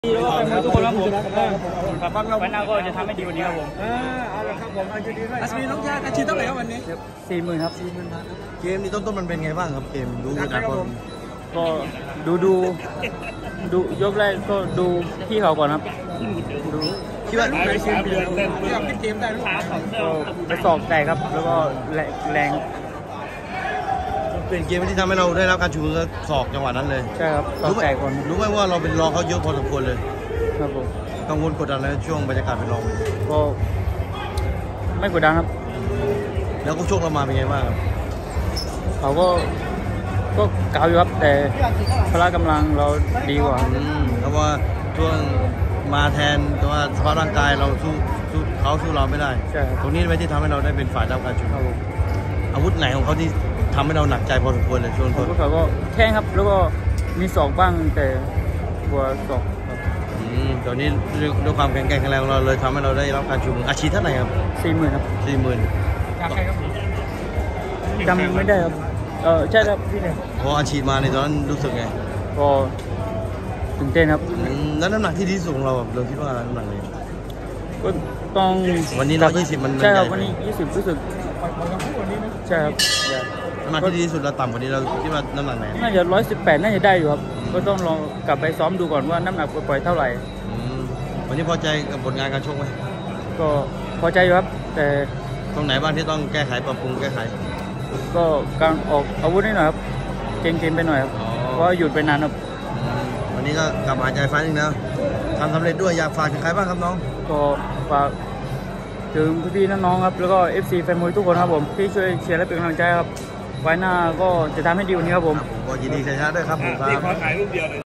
แล้วก็ไปมวยทุกคนครับผมครับไฟหน้าก็จะทำให้ดีกว่านี้ครับผมเอาละครับผมอาชีพนี้อาชีพน้องชายอาชีพเท่าไหร่ครับวันนี้ 40,000ครับเกมนี้ต้นมันเป็นไงบ้างครับเกมดูจากคนก็ดูยกแรกก็ดูพี่เขาก่อนครับดูคิดว่าใครเกมเดียวที่เราคิดเกมได้หรือเปล่าก็ไปสอบแตกครับแล้วก็แรงเป็นเกมที่ทำให้เราได้รับการชูมือศอกจังหวะนั้นเลยใช่ครับสอบแตกก่อนรู้ไหมว่าเราเป็นรองเขาเยอะพอสมควรเลยครับผมกังวลกดดันในช่วงบรรยากาศเป็นรองก็ไม่กดดันครับแล้วก็โชคเรามาเป็นไงบ้างครับเขาก็เก่าอยู่ครับแต่พละกำลังเราดีกว่าเพราะว่าช่วงมาแทนแต่ว่าสภาพร่างกายเราสู้เขาสู้เราไม่ได้ตรงนี้เป็นที่ทำให้เราได้เป็นฝ่ายรับการชูอาวุธไหนของเขาที่ทำให้เราหนักใจพอสมควรเลยช่วงต้นเขาก็แข้งครับแล้วก็มีศอกบ้างแต่กลัวศอกตอนนี้ด้วยความแข็งแกร่งของเราเลยทำให้เราได้รับการชูมืออาชีพเท่าไหร่ครับ 40,000ครับ 40,000 จากใครครับจำไม่ได้ครับใช่ครับพี่เนี่ยพออาชีพมาในตอนนั้นรู้สึกไงก็ตื่นเต้นครับแล้วน้ำหนักที่ดีสุดของเราเราคิดว่าน้ำหนักไหนก็ต้องวันนี้120มันใช่ครับวันนี้20รู้สึกใช่ครับน้ำหนักที่ดีที่สุดเราต่ำกว่านี้เราคิดว่าน้ำหนักไหนน่าจะ118น่าจะได้อยู่ครับก็ต้องลองกลับไปซ้อมดูก่อนว่าน้ำหนักปล่อยเท่าไหร่วันนี้พอใจกับผลงานการชกไหมก็พอใจอยู่ครับแต่ตรงไหนบ้างที่ต้องแก้ไขปรับปรุงแก้ไขก็การออกอาวุธนิดหน่อยครับเก่งไปหน่อยครับเพราะหยุดไปนานครับวันนี้ก็กลับมาใจไฟนึงนะทำสำเร็จด้วยอยากฝากถึงใครบ้างครับน้องก็ฝากถึงพี่ๆน้องๆครับแล้วก็ FC แฟนมวยทุกคนครับผมที่ช่วยเชียร์และเป็นกำลังใจครับไว้หน้าก็จะทำให้ดีกว่านี้ครับผมก็ยินดีชัยชนะด้วยครับผมครับ